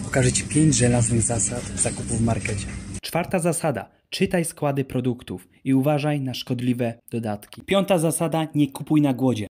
Pokażę Ci 5 żelaznych zasad zakupu w markecie. Czwarta zasada. Czytaj składy produktów i uważaj na szkodliwe dodatki. Piąta zasada. Nie kupuj na głodzie.